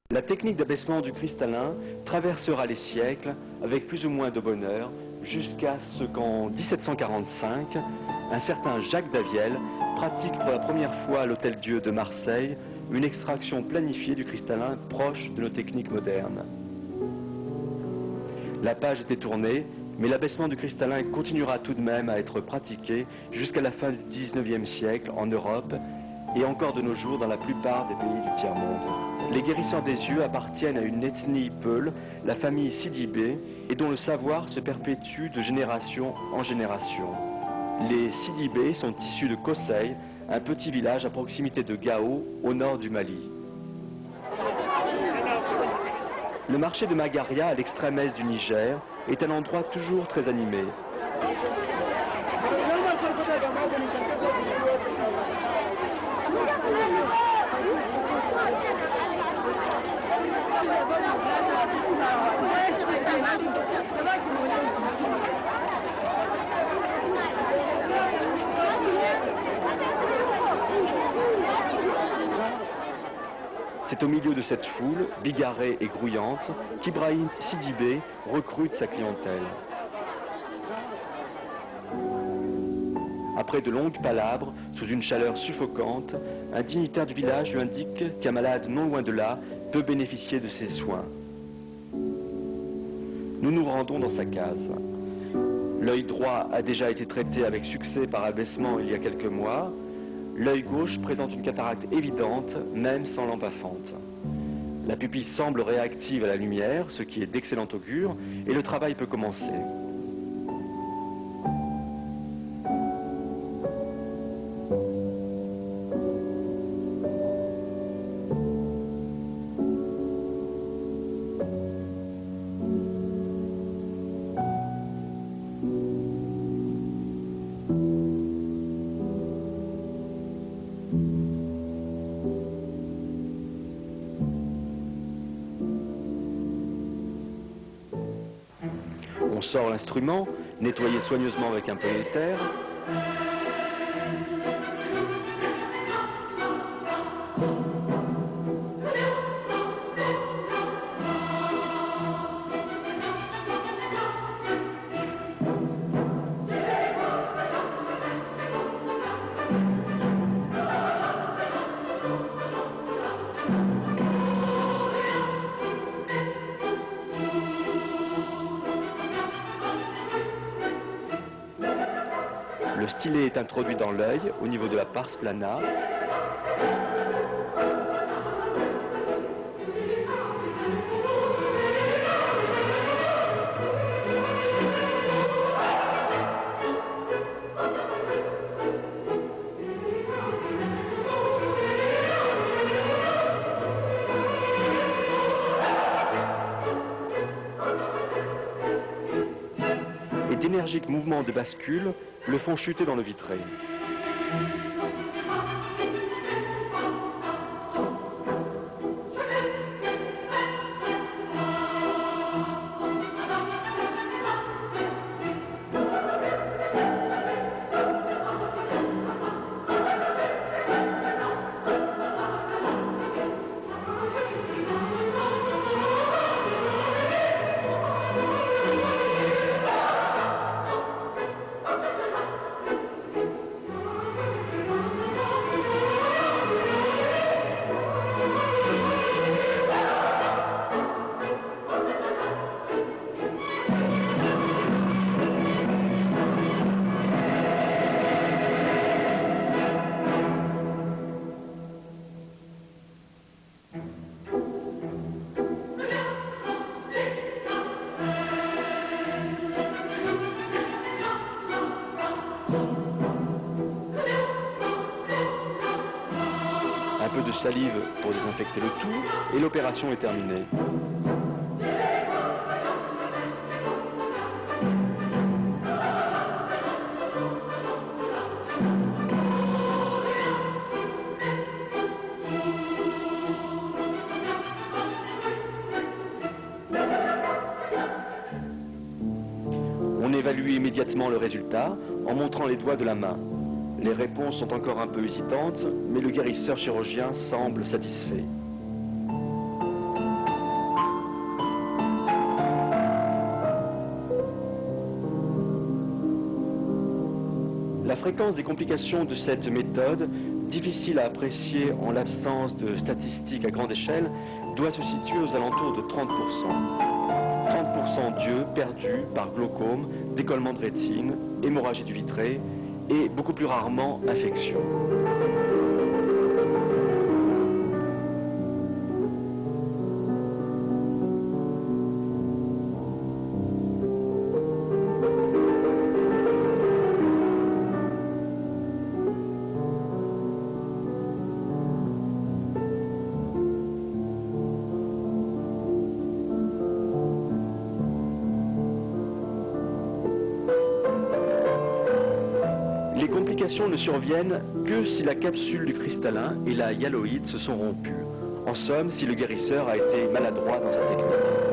La technique d'abaissement du cristallin traversera les siècles avec plus ou moins de bonheur jusqu'à ce qu'en 1745, un certain Jacques Daviel pratique pour la première fois à l'Hôtel-Dieu de Marseille une extraction planifiée du cristallin proche de nos techniques modernes. La page était tournée, mais l'abaissement du cristallin continuera tout de même à être pratiqué jusqu'à la fin du XIXe siècle en Europe et encore de nos jours dans la plupart des pays du tiers-monde. Les guérisseurs des yeux appartiennent à une ethnie peule, la famille Sidibé, et dont le savoir se perpétue de génération en génération. Les Sidibé sont issus de Kosseï, un petit village à proximité de Gao, au nord du Mali. Le marché de Magaria, à l'extrême est du Niger, est un endroit toujours très animé. C'est au milieu de cette foule, bigarrée et grouillante, qu'Ibrahim Sidibé recrute sa clientèle. Après de longues palabres, sous une chaleur suffocante, un dignitaire du village lui indique qu'un malade non loin de là peut bénéficier de ses soins. Nous nous rendons dans sa case. L'œil droit a déjà été traité avec succès par abaissement il y a quelques mois. L'œil gauche présente une cataracte évidente, même sans lampe à fente. La pupille semble réactive à la lumière, ce qui est d'excellent augure, et le travail peut commencer. On sort l'instrument, nettoyé soigneusement avec un peu de terre. Le stylet est introduit dans l'œil, au niveau de la pars plana. Et d'énergiques mouvements de bascule le font chuter dans le vitré. Un peu de salive pour désinfecter le tout, et l'opération est terminée. On évalue immédiatement le résultat en montrant les doigts de la main. Les réponses sont encore un peu hésitantes, mais le guérisseur chirurgien semble satisfait. fréquence des complications de cette méthode, difficile à apprécier en l'absence de statistiques à grande échelle, doit se situer aux alentours de 30%. 30% d'yeux perdus par glaucome, décollement de rétine, hémorragie du vitré et beaucoup plus rarement infection. Les complications ne surviennent que si la capsule du cristallin et la hyaloïde se sont rompues. En somme, si le guérisseur a été maladroit dans sa technique.